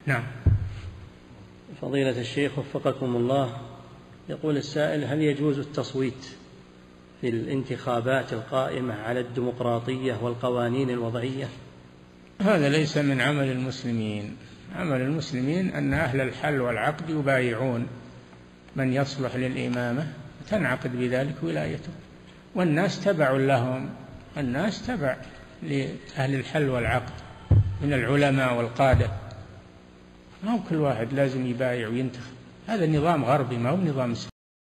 نعم. فضيلة الشيخ وفقكم الله، يقول السائل: هل يجوز التصويت في الانتخابات القائمة على الديمقراطية والقوانين الوضعية؟ هذا ليس من عمل المسلمين. عمل المسلمين أن أهل الحل والعقد يبايعون من يصلح للإمامة، تنعقد بذلك ولايته، والناس تبع لهم. الناس تبع لأهل الحل والعقد من العلماء والقادة، ما هو كل واحد لازم يبايع وينتخب. هذا نظام غربي، ما هو نظام إسلامي.